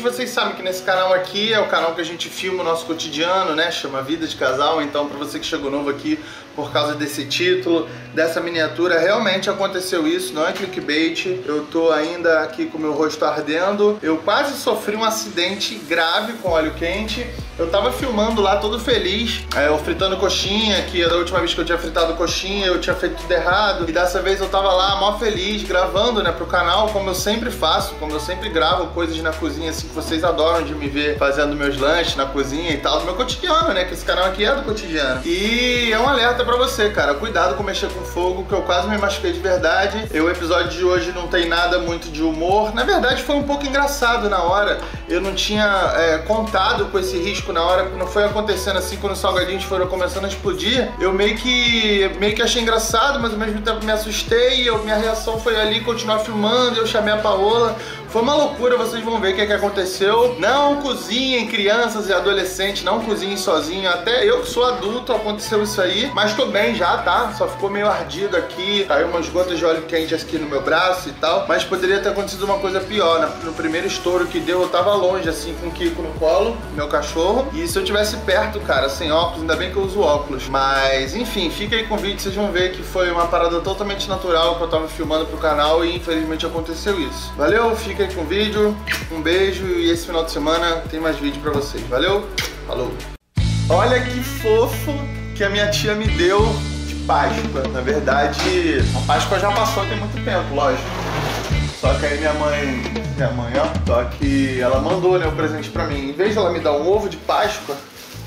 vocês sabem que nesse canal aqui é o canal que a gente filma o nosso cotidiano, né? Chama Vida de Casal. Então, pra você que chegou novo aqui por causa desse título, dessa miniatura, realmente aconteceu isso, não é clickbait. Eu tô ainda aqui com o meu rosto ardendo. Eu quase sofri um acidente grave com óleo quente. Eu tava filmando lá todo feliz, eu fritando coxinha, que da última vez que eu tinha fritado coxinha eu tinha feito tudo errado. E dessa vez eu tava lá mó feliz, gravando, né, pro canal, como eu sempre faço, como eu sempre gravo coisas na cozinha, assim, que vocês adoram de me ver fazendo meus lanches na cozinha e tal, do meu cotidiano, né, que esse canal aqui é do cotidiano. E é um alerta pra você, cara, cuidado com mexer com fogo, que eu quase me machuquei de verdade. E o episódio de hoje não tem nada muito de humor, na verdade foi um pouco engraçado na hora. Eu não tinha contado com esse risco na hora, não foi acontecendo assim, quando os salgadinhos foram começando a explodir. Eu meio que achei engraçado, mas ao mesmo tempo me assustei. Minha reação foi ali continuar filmando, eu chamei a Paola. Foi uma loucura, vocês vão ver o que aconteceu. Não cozinhem, crianças e adolescentes, não cozinhem sozinho. Até eu que sou adulto aconteceu isso aí, mas tô bem já, tá? Só ficou meio ardido aqui, caiu umas gotas de óleo quente aqui no meu braço e tal. Mas poderia ter acontecido uma coisa pior. No primeiro estouro que deu, eu tava longe, assim, com o Kiko no colo, meu cachorro. E se eu tivesse perto, cara, sem óculos, ainda bem que eu uso óculos. Mas, enfim, fica aí com o vídeo, vocês vão ver que foi uma parada totalmente natural que eu tava filmando pro canal e infelizmente aconteceu isso. Valeu, fica aí com o vídeo, um beijo e esse final de semana tem mais vídeo pra vocês. Valeu, falou! Olha que fofo que a minha tia me deu de Páscoa. Na verdade, a Páscoa já passou tem muito tempo, lógico. Só que aí minha mãe, ó, só que ela mandou, né, o presente pra mim. Em vez de ela me dar um ovo de Páscoa,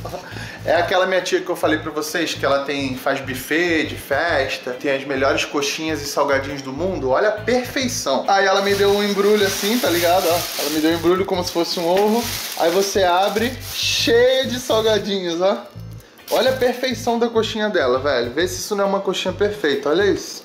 é aquela minha tia que eu falei pra vocês, que ela faz buffet de festa, tem as melhores coxinhas e salgadinhos do mundo. Olha a perfeição. Aí ela me deu um embrulho assim, tá ligado? Ó, ela me deu um embrulho como se fosse um ovo. Aí você abre, cheio de salgadinhos, ó. Olha a perfeição da coxinha dela, velho. Vê se isso não é uma coxinha perfeita, olha isso.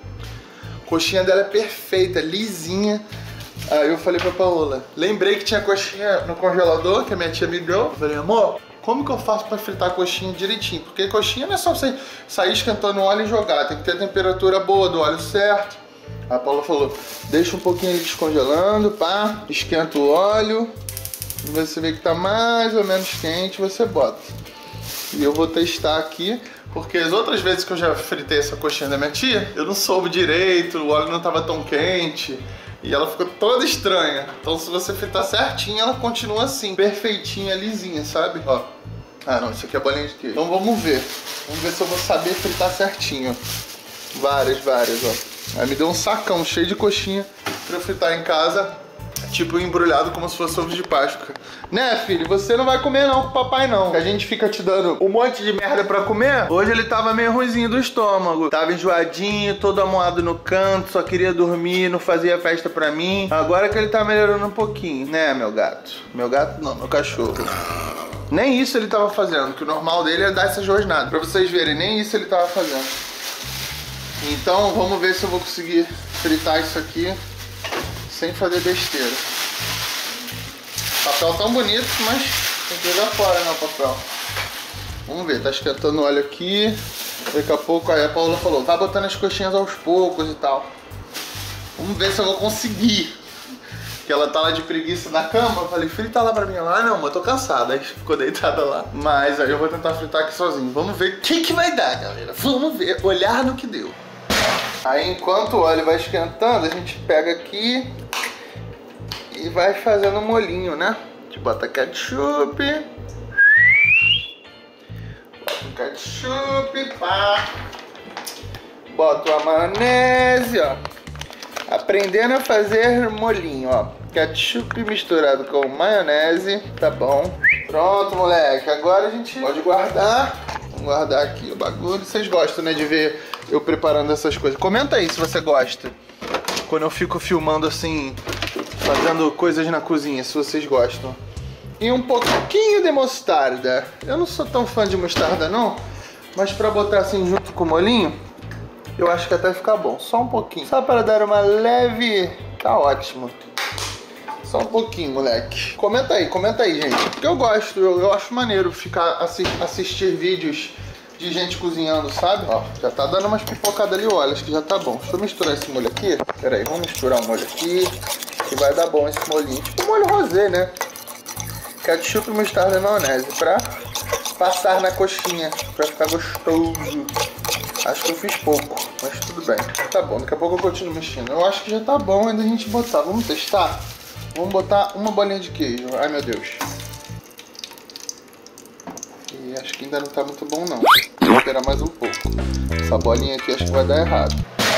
A coxinha dela é perfeita, lisinha. Aí eu falei pra Paola, lembrei que tinha coxinha no congelador, que a minha tia me deu. Eu falei, amor, como que eu faço pra fritar a coxinha direitinho? Porque coxinha não é só você sair esquentando o óleo e jogar, tem que ter a temperatura boa do óleo certo. A Paula falou, deixa um pouquinho ele descongelando, pá, esquenta o óleo, você vê que tá mais ou menos quente, você bota. E eu vou testar aqui, porque as outras vezes que eu já fritei essa coxinha da minha tia, eu não soube direito, o óleo não tava tão quente. E ela ficou toda estranha. Então se você fritar certinho, ela continua assim, perfeitinha, lisinha, sabe? Ó. Ah não, isso aqui é bolinha de queijo. Então vamos ver. Vamos ver se eu vou saber fritar certinho. Várias, ó. Aí me deu um sacão cheio de coxinha pra eu fritar em casa. Tipo embrulhado como se fosse ovo de Páscoa. Né, filho? Você não vai comer não com o papai não. A gente fica te dando um monte de merda pra comer. Hoje ele tava meio ruimzinho do estômago. Tava enjoadinho, todo amoado no canto, só queria dormir, não fazia festa pra mim. Agora que ele tá melhorando um pouquinho, né, meu gato? Meu gato não, meu cachorro. Nem isso ele tava fazendo, que o normal dele é dar essa rosnada. Pra vocês verem, nem isso ele tava fazendo. Então vamos ver se eu vou conseguir fritar isso aqui sem fazer besteira. Papel tão bonito, mas tem que jogar fora, né, o papel. Vamos ver, tá esquentando o óleo aqui. Daqui a pouco, aí a Paola falou, tá botando as coxinhas aos poucos e tal. Vamos ver se eu vou conseguir. Que ela tá lá de preguiça na cama. Eu falei, frita lá pra mim. Ela, ah, não, mas eu tô cansada. Aí ficou deitada lá. Mas aí eu vou tentar fritar aqui sozinho. Vamos ver o que vai dar, galera. Vamos ver, olhar no que deu. Aí enquanto o óleo vai esquentando, a gente pega aqui e vai fazendo um molhinho, né? A gente bota ketchup. Bota o ketchup, pá. Bota a maionese, ó. Aprendendo a fazer molhinho, ó. Ketchup misturado com maionese, tá bom. Pronto, moleque. Agora a gente pode guardar. Vamos guardar aqui o bagulho. Vocês gostam, né, de ver eu preparando essas coisas? Comenta aí se você gosta. Quando eu fico filmando assim, fazendo coisas na cozinha, se vocês gostam. E um pouquinho de mostarda. Eu não sou tão fã de mostarda não, mas pra botar assim junto com o molhinho, eu acho que até fica bom. Só um pouquinho. Só para dar uma leve... Tá ótimo. Só um pouquinho, moleque. Comenta aí, gente. Porque eu gosto, eu acho maneiro ficar assistir vídeos de gente cozinhando, sabe? Ó, já tá dando umas pipocadas ali, olha, acho que já tá bom. Deixa eu misturar esse molho aqui. Pera aí, vamos misturar o molho aqui, que vai dar bom esse molhinho. Tipo molho rosé, né? ketchup, mostarda e maionese pra passar na coxinha, pra ficar gostoso. Acho que eu fiz pouco, mas tudo bem. Tá bom, daqui a pouco eu continuo mexendo. Eu acho que já tá bom ainda a gente botar. Vamos testar? Vamos botar uma bolinha de queijo. Ai, meu Deus. E acho que ainda não tá muito bom, não. Vou esperar mais um pouco. Essa bolinha aqui acho que vai dar errado.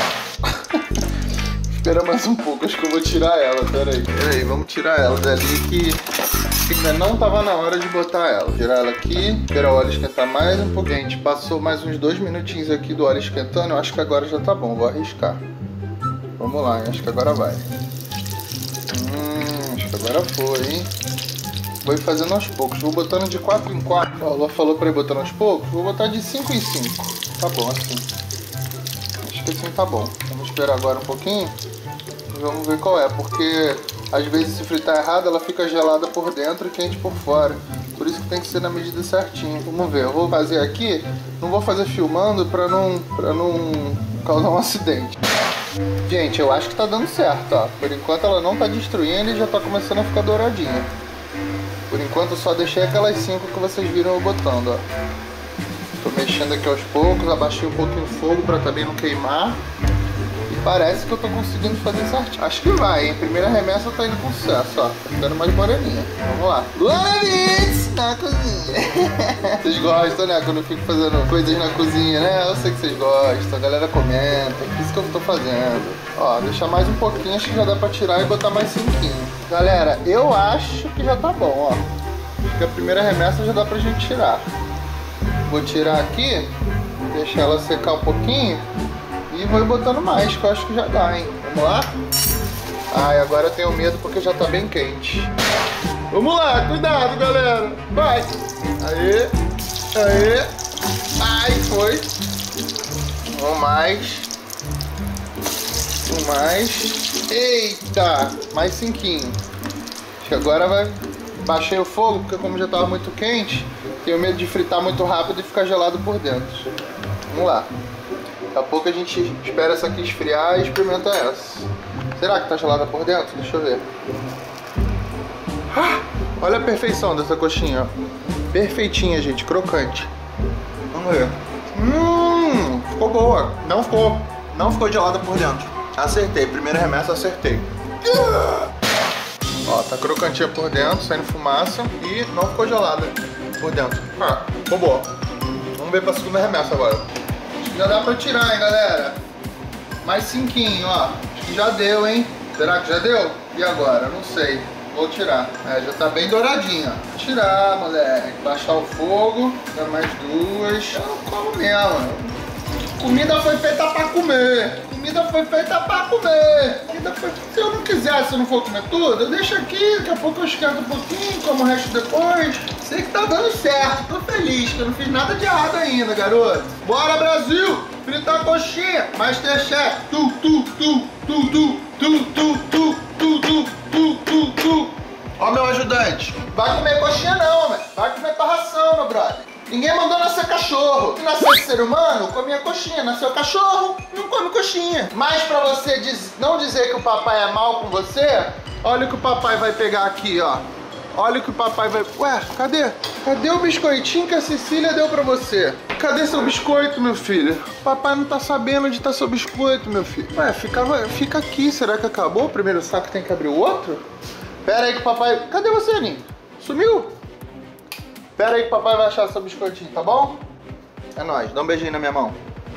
Espera mais um pouco, acho que eu vou tirar ela. Pera aí, vamos tirar ela dali que ainda não tava na hora de botar ela. Tirar ela aqui, esperar o óleo esquentar mais um pouquinho. A gente passou mais uns 2 minutinhos aqui do óleo esquentando. Eu acho que agora já tá bom, vou arriscar. Vamos lá, acho que agora vai. Acho que agora foi, hein? Vou ir fazendo aos poucos, vou botando de 4 em 4. Ó, ela falou pra ir botando aos poucos, vou botar de 5 em 5. Tá bom assim. Acho que assim tá bom. Vamos esperar agora um pouquinho e vamos ver qual é, porque às vezes se fritar errado ela fica gelada por dentro e quente por fora. Por isso que tem que ser na medida certinha. Vamos ver, eu vou fazer aqui, não vou fazer filmando pra não causar um acidente. Gente, eu acho que tá dando certo, ó. Por enquanto ela não tá destruindo e já tá começando a ficar douradinha. Por enquanto eu só deixei aquelas 5 que vocês viram eu botando, ó. Tô mexendo aqui aos poucos, abaixei um pouquinho o fogo pra também não queimar. E parece que eu tô conseguindo fazer certinho. Acho que vai, hein? Primeira remessa tá indo com sucesso, ó. Tá ficando mais moreninha. Vamos lá. Luana Beats na cozinha. Vocês gostam, né? Quando eu fico fazendo coisas na cozinha, né? Eu sei que vocês gostam, a galera comenta. É isso que eu tô fazendo. Ó, deixar mais um pouquinho, acho que já dá pra tirar e botar mais 5. Galera, eu acho que já tá bom, ó. Acho que a primeira remessa já dá pra gente tirar. Vou tirar aqui, deixar ela secar um pouquinho e vou ir botando mais, que eu acho que já dá, hein. Vamos lá? Ai, agora eu tenho medo porque já tá bem quente. Vamos lá, cuidado, galera. Vai. Aê, aê. Ai, foi. Vamos mais. Mais. Eita! Mais 5. Acho que agora vai. Baixei o fogo, porque como já tava muito quente, tenho medo de fritar muito rápido e ficar gelado por dentro. Vamos lá. Daqui a pouco a gente espera essa aqui esfriar e experimenta essa. Será que tá gelada por dentro? Deixa eu ver. Ah, olha a perfeição dessa coxinha, ó. Perfeitinha, gente. Crocante. Vamos ver. Ficou boa. Não ficou gelada por dentro. Acertei, primeira remessa acertei. Ó, tá crocantinha por dentro, saindo fumaça e não ficou gelada por dentro. Ah, ficou boa. Vamos ver pra segunda remessa agora. Acho que já dá pra tirar, hein, galera? Mais 5, ó. Acho que já deu, hein? Será que já deu? E agora? Não sei. Vou tirar. É, já tá bem douradinha. Vou tirar, moleque. Baixar o fogo. Dá mais 2. Eu não como mesmo. Comida foi feita pra comer. Comida foi feita pra comer. Se eu não quiser, se eu não for comer tudo, eu deixo aqui, daqui a pouco eu esquento um pouquinho, como o resto depois. Sei que tá dando certo, tô feliz, que eu não fiz nada de errado ainda, garoto. Bora, Brasil! Fritar a coxinha! Masterchef! Ó, meu ajudante, vai comer coxinha não, velho. Vai comer ração, meu brother. Ninguém mandou nascer cachorro. Se nasceu ser humano, comia coxinha. Nasceu cachorro, não come coxinha. Mas pra você não dizer que o papai é mal com você, olha o que o papai vai pegar aqui, ó. Olha o que o papai vai... Ué, cadê? Cadê o biscoitinho que a Cecília deu pra você? Cadê seu biscoito, meu filho? Papai não tá sabendo onde tá seu biscoito, meu filho. Ué, fica aqui. Será que acabou o primeiro saco? Tem que abrir o outro? Pera aí que o papai... Cadê você, Aninho? Sumiu? Pera aí que o papai vai achar seu biscoitinho, tá bom? É nóis, dá um beijinho na minha mão.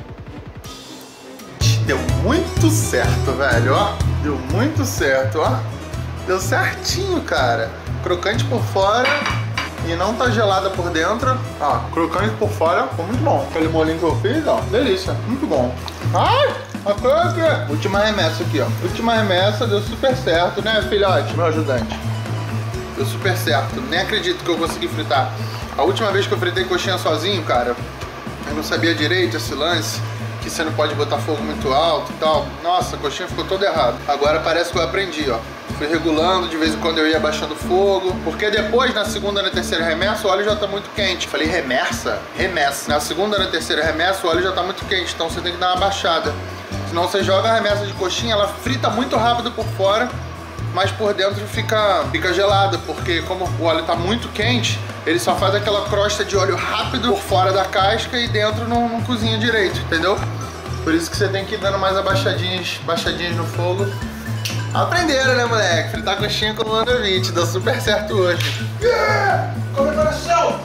Deu muito certo, velho, ó. Deu muito certo, ó. Deu certinho, cara. Crocante por fora e não tá gelada por dentro. Ó, crocante por fora, ficou muito bom. Aquele molinho que eu fiz, ó, delícia, muito bom. Ai, aqui. Última remessa aqui, ó. Última remessa, deu super certo, né, filhote, meu ajudante? Deu super certo, nem acredito que eu consegui fritar. A última vez que eu fritei coxinha sozinho, cara, eu não sabia direito esse lance, que você não pode botar fogo muito alto e tal. Nossa, a coxinha ficou toda errada. Agora parece que eu aprendi, ó. Fui regulando, de vez em quando eu ia abaixando o fogo, porque depois, na segunda e na terceira remessa, o óleo já tá muito quente. Falei remessa? Remessa. Na segunda e na terceira remessa, o óleo já tá muito quente, então você tem que dar uma baixada. Senão você joga a remessa de coxinha, ela frita muito rápido por fora, mas por dentro fica gelada, porque como o óleo tá muito quente, ele só faz aquela crosta de óleo rápido por fora da casca e dentro não cozinha direito, entendeu? Por isso que você tem que ir dando mais baixadinhas no fogo. Aprenderam, né, moleque? Fritar coxinha com o Androvitch, deu super certo hoje. Yeah! Comemoração!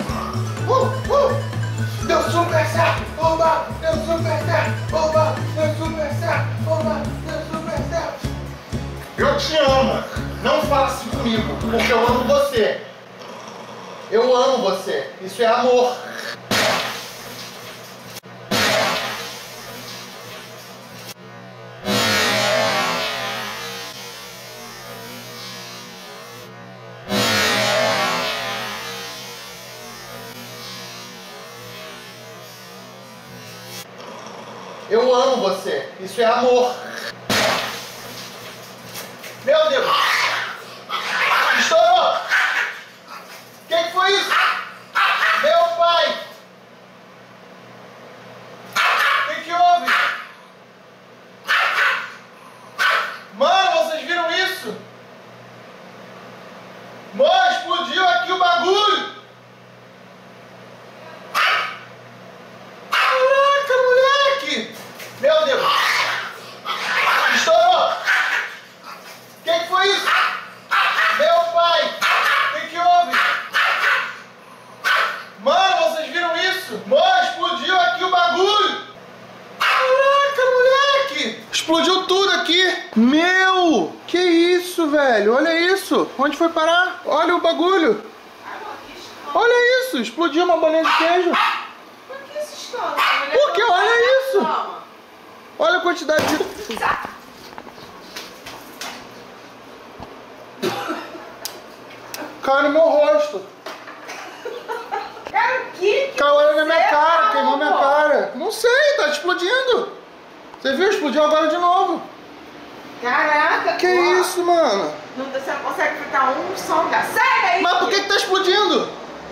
Deu super certo! Oba! Deu super certo! Oba! Deu super certo! Oba! Deu super certo! Eu te amo! Não fala assim comigo, porque eu amo você! Eu amo você! Isso é amor! Eu amo você. Isso é amor. Meu Deus. Estourou. O que foi isso? Meu pai. O que houve? Mano, vocês viram isso? Mano, explodiu aqui o bagulho. Meu Deus! Estourou! O que foi isso? Meu pai! O que houve? Mano, vocês viram isso? Mano, explodiu aqui o bagulho! Caraca, moleque! Explodiu tudo aqui! Meu! Que isso, velho? Olha isso! Onde foi parar? Olha o bagulho! Olha isso! Explodiu uma bolinha de queijo! Por que isso estoura? Por que? Olha isso! Olha a quantidade de... Caiu no meu rosto. Cara, o que? Caiu na minha cara, queimou minha cara. Não sei, tá explodindo. Você viu? Explodiu agora de novo. Caraca, que isso, mano? Você não consegue fritar um salgado. Sai daí! Mas por que tá explodindo?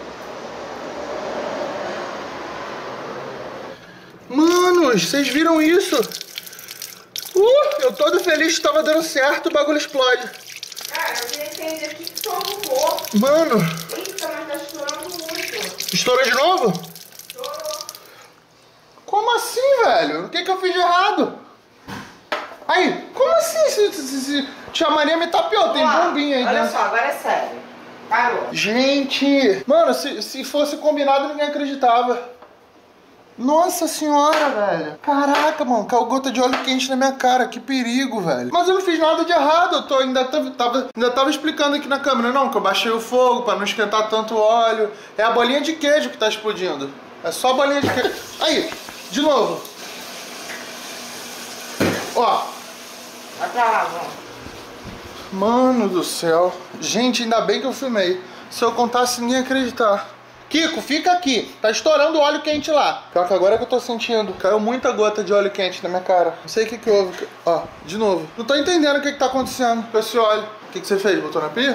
Manos, vocês viram isso? Eu todo feliz que tava dando certo, o bagulho explode. Cara, eu queria entender o que arrumou. Mano. Eita, mas tá estourando muito. Estourou de novo? Estourou. Como assim, velho? O que eu fiz de errado? Aí, como assim? Tia Maria me tapeou, tem bombinha aí, olha né? só, agora é sério. Parou. Gente! Mano, se fosse combinado, ninguém acreditava. Nossa senhora, velho. Caraca, mano, caiu gota de óleo quente na minha cara. Que perigo, velho. Mas eu não fiz nada de errado. Eu ainda tava explicando aqui na câmera. Não, que eu baixei o fogo pra não esquentar tanto o óleo. É a bolinha de queijo que tá explodindo. É só a bolinha de queijo. Aí, de novo. Ó. Vai pra lá, vamos. Mano do céu. Gente, ainda bem que eu filmei. Se eu contasse, ninguém ia acreditar. Kiko, fica aqui. Tá estourando óleo quente lá. Pior que agora que eu tô sentindo. Caiu muita gota de óleo quente na minha cara. Não sei o que houve. Ó, de novo. Não tô entendendo o que tá acontecendo com esse óleo. O que você fez? Botou na pia?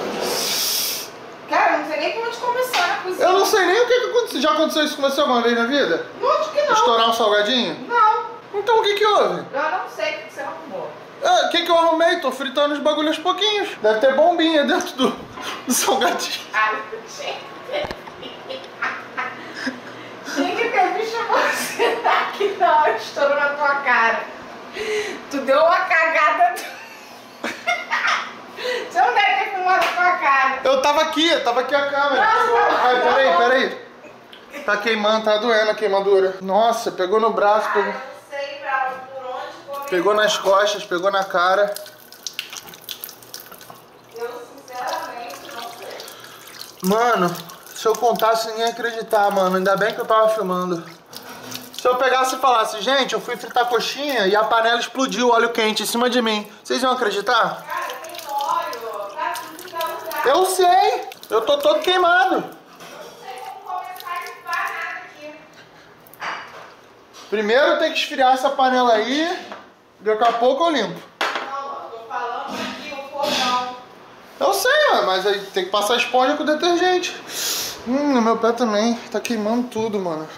Cara, eu não sei nem por onde começar na cozinha. Eu não sei nem o que aconteceu. Já aconteceu isso com você alguma vez na vida? Lógico que não. Estourar um salgadinho? Não. Então o que houve? Eu não sei o que você arrumou. O que eu arrumei? Tô fritando os bagulhos aos pouquinhos. Deve ter bombinha dentro do salgadinho. Ai, gente. Tinha que ter visto você aqui na hora que estourou na tua cara. Tu deu uma cagada. Você não deve ter filmado a tua cara. Eu tava aqui a câmera. Ai, peraí. Tá queimando, tá doendo a queimadura. Nossa, pegou no braço, pegou... Eu não sei por onde começar. Pegou nas costas, pegou na cara. Eu sinceramente não sei. Mano, se eu contasse, ninguém ia acreditar, mano. Ainda bem que eu tava filmando. Se eu pegasse e falasse, gente, eu fui fritar coxinha e a panela explodiu, óleo quente em cima de mim. Vocês iam acreditar? Cara, tem óleo. Tá tudo lugar. Eu sei. Eu tô todo queimado. Não sei como começar a limpar nada aqui. Primeiro tem que esfriar essa panela aí. Daqui a pouco eu limpo. Não, eu tô falando aqui o fogão. Eu sei, mas aí tem que passar esponja com detergente. No meu pé também. Tá queimando tudo, mano.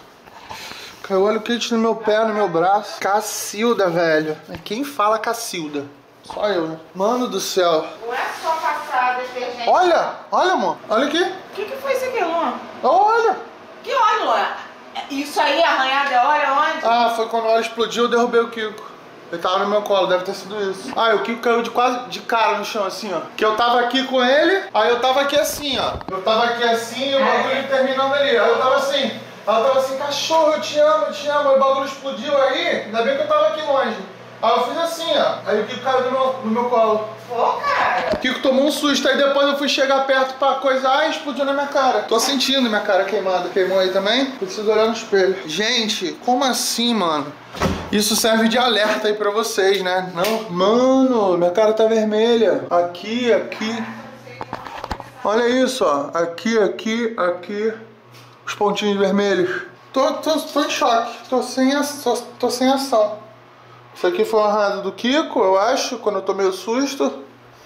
Caiu óleo quente no meu pé, no meu braço. Cacilda, velho. Quem fala Cacilda? Só eu, né? Mano do céu. Não é só passar detergente. Olha, olha, amor. Olha aqui. O que foi isso aqui, Luan? Olha. Que óleo, Luan? Isso aí, arranhado é óleo aonde? Ah, foi quando o óleo explodiu, eu derrubei o Kiko. Ele tava no meu colo, deve ter sido isso. Ah, o Kiko caiu quase de cara no chão, assim, ó. Que eu tava aqui com ele, aí eu tava aqui assim, ó. Eu tava aqui assim, o bagulho terminando ali. Aí eu tava assim. Ela tava assim, cachorro, eu te amo, eu te amo. Aí o bagulho explodiu aí, ainda bem que eu tava aqui longe. Aí eu fiz assim, ó. Aí o Kiko caiu no meu colo. Pô, cara. O Kiko tomou um susto, aí depois eu fui chegar perto pra coisar e explodiu na minha cara. Tô sentindo minha cara queimada. Queimou aí também? Preciso olhar no espelho. Gente, como assim, mano? Isso serve de alerta aí pra vocês, né? Não, mano, minha cara tá vermelha. Aqui, aqui. Olha isso, ó. Aqui, aqui, aqui. Os pontinhos vermelhos. Tô em choque. Tô sem ação. Isso aqui foi uma arranhada do Kiko, eu acho, quando eu tomei o susto.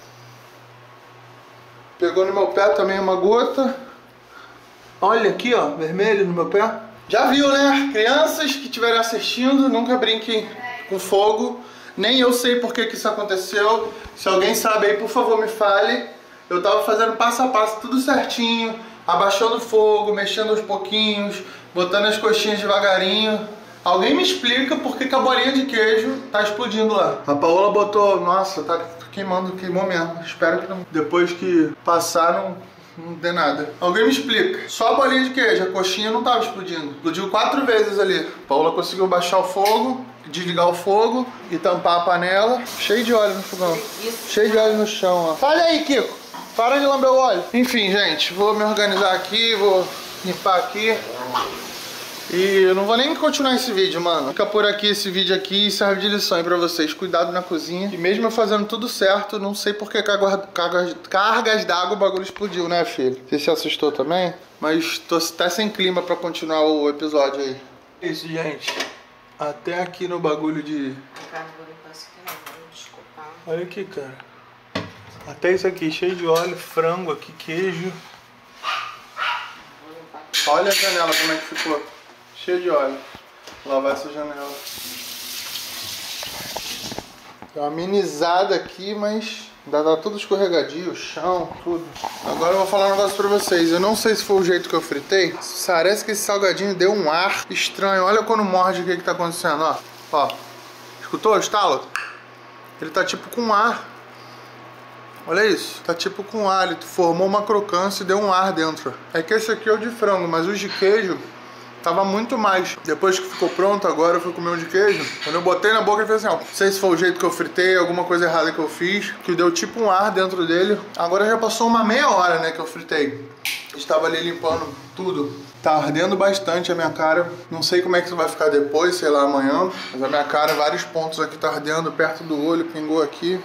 Pegou no meu pé também uma gota. Olha aqui, ó, vermelho no meu pé. Já viu, né? Crianças que estiverem assistindo, nunca brinquem com fogo. Nem eu sei por que isso aconteceu. Se alguém sabe aí, por favor, me fale. Eu tava fazendo passo a passo, tudo certinho. Abaixando o fogo, mexendo aos pouquinhos, botando as coxinhas devagarinho. Alguém me explica por que a bolinha de queijo tá explodindo lá. A Paola botou... Nossa, tá queimou mesmo. Espero que não, depois que passar não dê nada. Alguém me explica. Só a bolinha de queijo, a coxinha não tava explodindo. Explodiu 4 vezes ali. A Paola conseguiu baixar o fogo, desligar o fogo e tampar a panela. Cheio de óleo no fogão. Cheio de óleo no chão, ó. Olha aí, Kiko. Para de lamber o óleo. Enfim, gente, vou me organizar aqui, vou limpar aqui. E eu não vou nem continuar esse vídeo, mano. Fica por aqui esse vídeo aqui e serve de lição aí pra vocês. Cuidado na cozinha. E mesmo eu fazendo tudo certo, não sei por que cargas d'água o bagulho explodiu, né, filho? Você se assustou também? Mas tô até sem clima pra continuar o episódio aí. Isso, gente. Até aqui no bagulho de... Olha aqui, cara. Até isso aqui, cheio de óleo, frango aqui, queijo. Olha a janela como é que ficou. Cheio de óleo. Vou lavar essa janela. Deu uma amenizada aqui, mas ainda tá tudo escorregadio, o chão, tudo. Agora eu vou falar um negócio pra vocês. Eu não sei se foi o jeito que eu fritei. Parece que esse salgadinho deu um ar estranho. Olha quando morde o que tá acontecendo, ó. Ó. Escutou o estalo? Ele tá tipo com ar. Olha isso, tá tipo com hálito, formou uma crocância e deu um ar dentro. É que esse aqui é o de frango, mas o de queijo tava muito mais. Depois que ficou pronto, agora eu fui comer o de queijo. Quando eu botei na boca, ele fez assim, ó. Não sei se foi o jeito que eu fritei, alguma coisa errada que eu fiz, que deu tipo um ar dentro dele. Agora já passou uma meia hora, né, que eu fritei. Estava ali limpando tudo. Tá ardendo bastante a minha cara. Não sei como é que isso vai ficar depois, sei lá, amanhã. Mas a minha cara, vários pontos aqui tá ardendo, perto do olho, pingou aqui.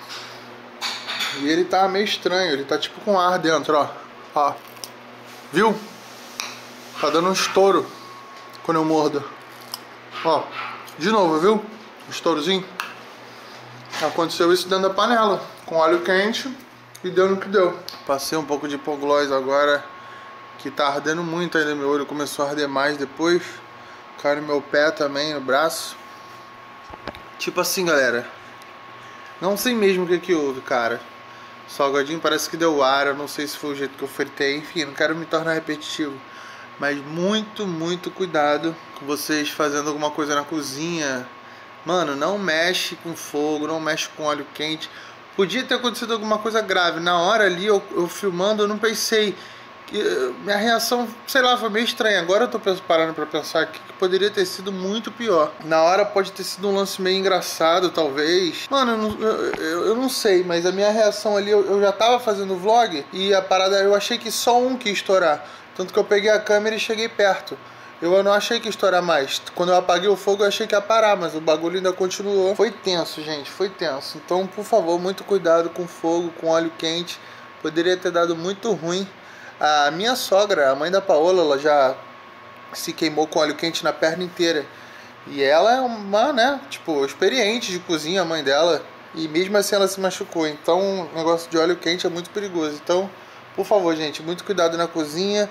E ele tá meio estranho, ele tá tipo com ar dentro, ó. Ó. Viu? Tá dando um estouro quando eu mordo. Ó. De novo, viu? Um estourzinho. Aconteceu isso dentro da panela, com óleo quente, e deu no que deu. Passei um pouco de hipoglós agora, que tá ardendo muito ainda. Meu olho começou a arder mais depois. Caiu no meu pé também, no braço. Tipo assim, galera. Não sei mesmo o que houve, cara. O salgadinho parece que deu ar, eu não sei se foi o jeito que eu fritei. Enfim, não quero me tornar repetitivo. Mas muito cuidado com vocês fazendo alguma coisa na cozinha. Mano, não mexe com fogo, não mexe com óleo quente. Podia ter acontecido alguma coisa grave. Na hora ali, eu filmando, eu não pensei. Minha reação, sei lá, foi meio estranha. Agora eu tô parando pra pensar que poderia ter sido muito pior. Na hora pode ter sido um lance meio engraçado, talvez. Mano, eu não sei, mas a minha reação ali, eu já tava fazendo vlog e a parada, eu achei que só um que ia estourar. Tanto que eu peguei a câmera e cheguei perto. Eu não achei que ia estourar mais. Quando eu apaguei o fogo, eu achei que ia parar, mas o bagulho ainda continuou. Foi tenso, gente, foi tenso. Então, por favor, muito cuidado com fogo, com óleo quente. Poderia ter dado muito ruim. A minha sogra, a mãe da Paola, ela já se queimou com óleo quente na perna inteira. E ela é uma, né, tipo, experiente de cozinha, a mãe dela. E mesmo assim ela se machucou. Então, o negócio de óleo quente é muito perigoso. Então, por favor, gente, muito cuidado na cozinha.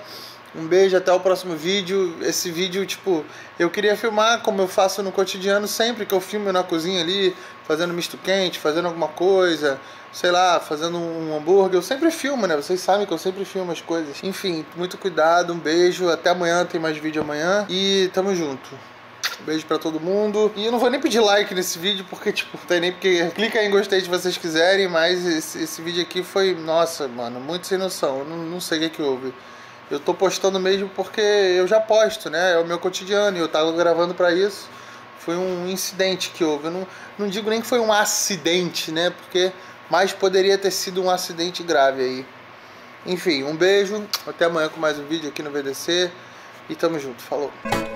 Um beijo, até o próximo vídeo. Esse vídeo, tipo, eu queria filmar como eu faço no cotidiano sempre que eu filmo na cozinha ali, fazendo misto quente, fazendo alguma coisa, sei lá, fazendo um hambúrguer. Eu sempre filmo, né? Vocês sabem que eu sempre filmo as coisas. Enfim, muito cuidado, um beijo, até amanhã, tem mais vídeo amanhã e tamo junto. Beijo pra todo mundo. E eu não vou nem pedir like nesse vídeo, porque, tipo, não tem nem porque... Clica aí em gostei se vocês quiserem, mas esse vídeo aqui foi... Nossa, mano, muito sem noção. Eu não sei o que houve. Eu tô postando mesmo porque eu já posto, né? É o meu cotidiano e eu tava gravando pra isso. Foi um incidente que houve. Eu não digo nem que foi um acidente, né? Porque mais poderia ter sido um acidente grave aí. Enfim, um beijo. Até amanhã com mais um vídeo aqui no VDC. E tamo junto. Falou.